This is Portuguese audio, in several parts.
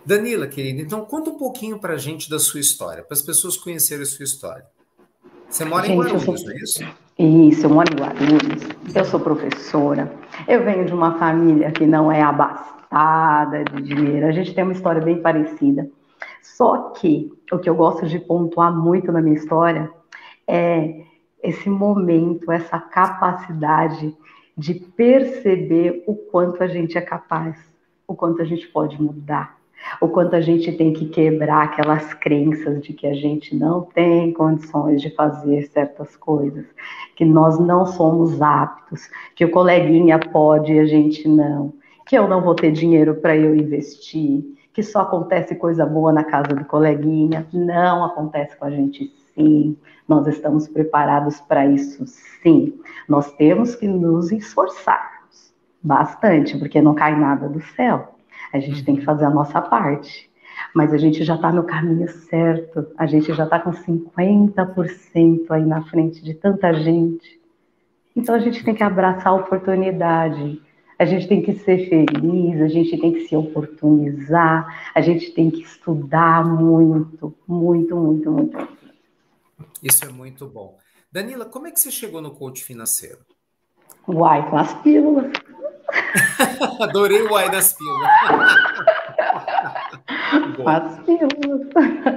Danila, querida, então conta um pouquinho para a gente da sua história, para as pessoas conhecerem a sua história. Você mora em Gente, Guarulhos, não é isso? Isso, eu moro em Guarulhos, eu sou professora, eu venho de uma família que não é abastada de dinheiro, a gente tem uma história bem parecida. Só que o que eu gosto de pontuar muito na minha história é esse momento, essa capacidade de perceber o quanto a gente é capaz, o quanto a gente pode mudar, o quanto a gente tem que quebrar aquelas crenças de que a gente não tem condições de fazer certas coisas, que nós não somos aptos, que o coleguinha pode e a gente não, que eu não vou ter dinheiro para eu investir, que só acontece coisa boa na casa do coleguinha. Não acontece com a gente, sim. Nós estamos preparados para isso, sim. Nós temos que nos esforçarmos bastante, porque não cai nada do céu. A gente tem que fazer a nossa parte. Mas a gente já está no caminho certo, a gente já está com 50% aí na frente de tanta gente. Então a gente tem que abraçar a oportunidade, a gente tem que ser feliz, a gente tem que se oportunizar, a gente tem que estudar muito, muito, muito, muito. Isso é muito bom. Danila, como é que você chegou no coach financeiro? Uai, com as pílulas. Adorei o uai das pílulas. Com as pílulas.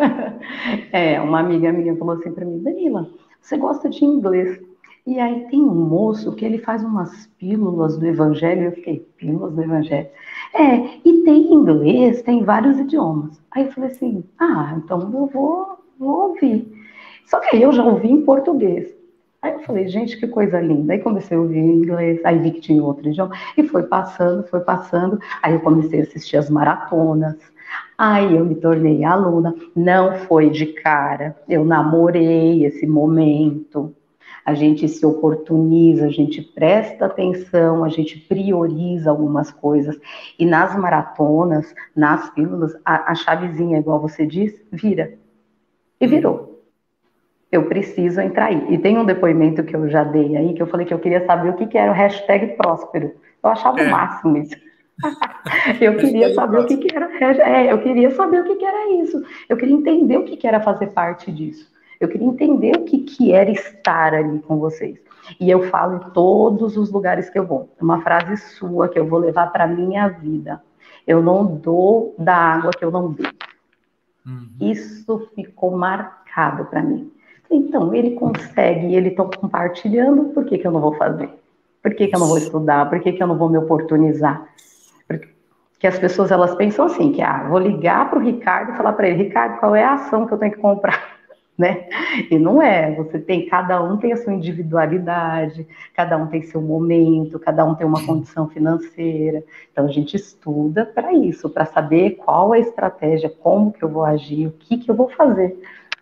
Uma amiga minha falou assim para mim, Danila, você gosta de inglês? E aí tem um moço que ele faz umas pílulas do evangelho. Eu fiquei, pílulas do evangelho? E tem inglês, tem vários idiomas. Aí eu falei assim, então eu vou ouvir. Só que aí eu já ouvi em português. Aí eu falei, gente, que coisa linda. Aí comecei a ouvir em inglês, aí vi que tinha outro idioma, e foi passando, foi passando. Aí eu comecei a assistir as maratonas. Aí eu me tornei aluna. Não foi de cara, eu namorei esse momento. A gente se oportuniza, a gente presta atenção, a gente prioriza algumas coisas. E nas maratonas, nas pílulas, a chavezinha, igual você diz, vira. E virou. Eu preciso entrar aí. E tem um depoimento que eu já dei aí, que eu falei que eu queria saber o que era o hashtag próspero. Eu achava o máximo isso. Eu queria saber o que era. Eu queria saber o que era isso. Eu queria entender o que era fazer parte disso. Eu queria entender o que era estar ali com vocês. E eu falo em todos os lugares que eu vou. Uma frase sua que eu vou levar para a minha vida. Eu não dou da água que eu não bebo. Isso ficou marcado para mim. Então, ele consegue, ele está compartilhando, por que eu não vou fazer? Por que eu não vou estudar? Por que eu não vou me oportunizar? Porque as pessoas, elas pensam assim, que vou ligar para o Ricardo e falar para ele, Ricardo, qual é a ação que eu tenho que comprar? Né? E não é, cada um tem a sua individualidade, cada um tem seu momento, cada um tem uma condição financeira. Então a gente estuda para isso, para saber qual é a estratégia, como que eu vou agir, o que eu vou fazer.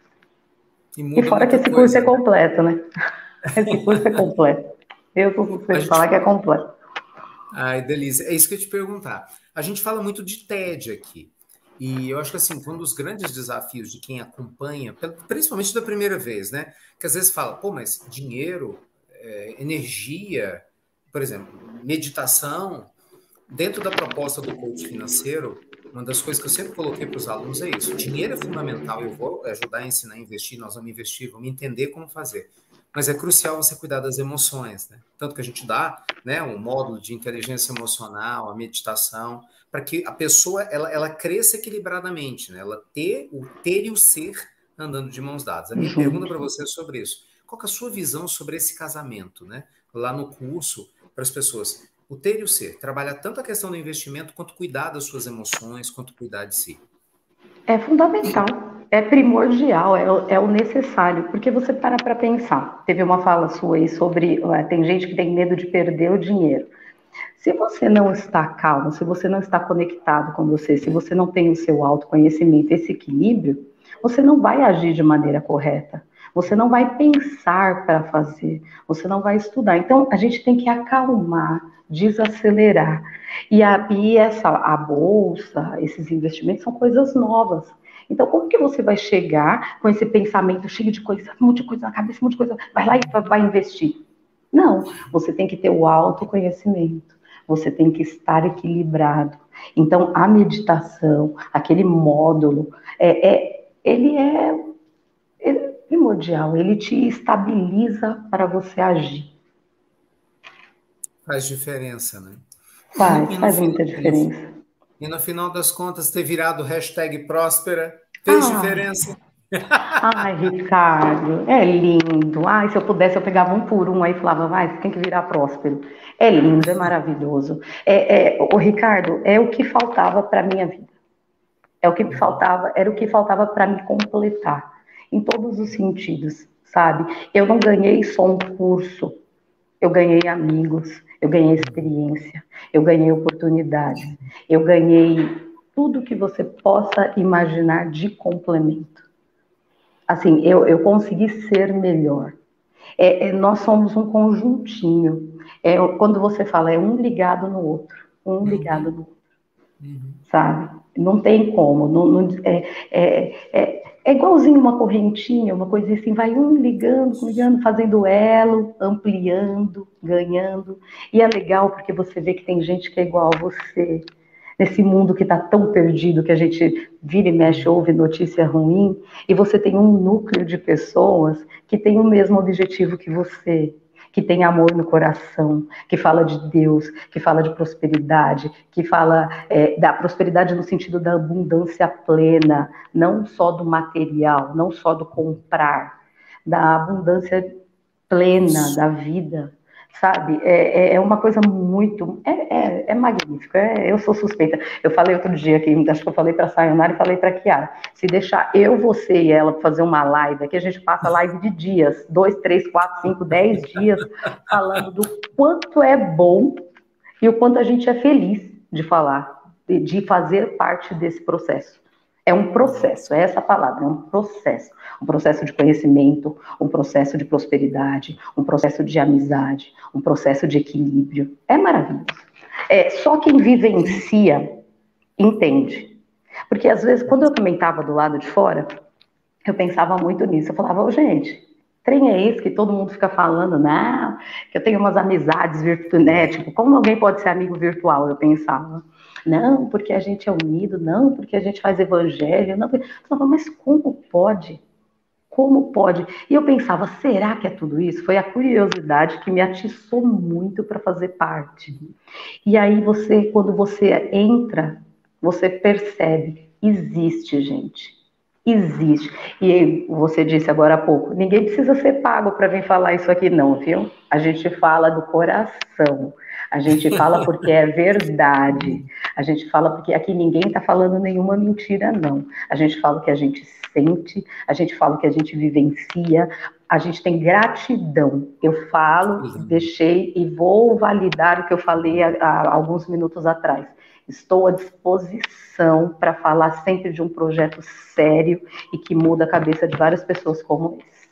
E fora que esse curso é completo, né? Esse curso é completo. Eu sou suspeito de falar que é completo. Ai, delícia. É isso que eu ia te perguntar. A gente fala muito de TED aqui. E eu acho que assim, um dos grandes desafios de quem acompanha, principalmente da primeira vez, né? Que às vezes fala, mas dinheiro, energia, por exemplo, meditação, dentro da proposta do coach financeiro, uma das coisas que eu sempre coloquei para os alunos é isso: dinheiro é fundamental, eu vou ajudar a ensinar a investir, nós vamos investir, vamos entender como fazer. Mas é crucial você cuidar das emoções, né? Tanto que a gente dá, né, um módulo de inteligência emocional, a meditação, para que a pessoa ela cresça equilibradamente, né? Ela ter e o ser andando de mãos dadas. A minha pergunta para você é sobre isso. Qual que é a sua visão sobre esse casamento, né? Lá no curso, para as pessoas, o ter e o ser, trabalha tanto a questão do investimento, quanto cuidar das suas emoções, quanto cuidar de si. É fundamental, é primordial, é o necessário, porque você para pensar. Teve uma fala sua aí sobre, tem gente que tem medo de perder o dinheiro. Se você não está calmo, se você não está conectado com você, se você não tem o seu autoconhecimento, esse equilíbrio, você não vai agir de maneira correta. Você não vai pensar para fazer, você não vai estudar. Então, a gente tem que acalmar, desacelerar. E a bolsa, esses investimentos são coisas novas. Então, como que você vai chegar com esse pensamento cheio de coisa, um monte de coisa na cabeça, um monte de coisa, vai lá e vai investir? Não, você tem que ter o autoconhecimento, você tem que estar equilibrado, Então, a meditação, aquele módulo, ele é primordial, ele te estabiliza para você agir. Faz diferença, né? Faz muita diferença. E no final das contas, ter virado hashtag próspera fez Ai, diferença. ai, Ricardo, é lindo. Ai, se eu pudesse, eu pegava um por um aí e falava, vai, você tem que virar próspero. É lindo, é maravilhoso. O Ricardo, é o que faltava para a minha vida. É o que me faltava, era o que faltava para me completar, em todos os sentidos, sabe? Eu não ganhei só um curso, eu ganhei amigos, eu ganhei experiência, eu ganhei oportunidades, eu ganhei tudo que você possa imaginar de complemento. Assim, eu consegui ser melhor. Nós somos um conjuntinho. Quando você fala, é um ligado no outro, um ligado no outro, sabe? Não tem como. É igualzinho uma correntinha, uma coisa assim, vai um ligando, ligando, fazendo elo, ampliando, ganhando. E é legal porque você vê que tem gente que é igual a você. Nesse mundo que está tão perdido, que a gente vira e mexe, ouve notícia ruim, e você tem um núcleo de pessoas que tem o mesmo objetivo que você, que tem amor no coração, que fala de Deus, que fala de prosperidade, que fala da prosperidade no sentido da abundância plena, não só do material, não só do comprar, da abundância plena da vida, sabe? É uma coisa muito... É magnífico, eu sou suspeita. Eu falei outro dia aqui, acho que eu falei para a Sayonara e falei para a Kiara, se deixar eu, você e ela fazer uma live, aqui a gente passa live de dias, 2, 3, 4, 5, 10 dias, falando do quanto é bom e o quanto a gente é feliz de falar, de fazer parte desse processo. É um processo, é essa a palavra, é um processo de conhecimento, um processo de prosperidade, um processo de amizade, um processo de equilíbrio. É maravilhoso. Só quem vivencia entende. Porque às vezes, quando eu também estava do lado de fora, eu pensava muito nisso. Eu falava, gente, trem é esse que todo mundo fica falando, não, que eu tenho umas amizades virtuais, né? Tipo, como alguém pode ser amigo virtual? Eu pensava. Não, porque a gente é unido, não, porque a gente faz evangelho, não. Eu falava, mas como pode? Como pode? E eu pensava, será que é tudo isso? Foi a curiosidade que me atiçou muito para fazer parte. E aí quando você entra, você percebe, existe, gente. Existe. E você disse agora há pouco, ninguém precisa ser pago para vir falar isso aqui, não, viu? A gente fala do coração. A gente fala porque é verdade. A gente fala porque aqui ninguém está falando nenhuma mentira, não. A gente fala o que a gente sente, a gente fala o que a gente vivencia, a gente tem gratidão. Eu falo, deixei e vou validar o que eu falei há alguns minutos atrás. Estou à disposição para falar sempre de um projeto sério e que muda a cabeça de várias pessoas como esse.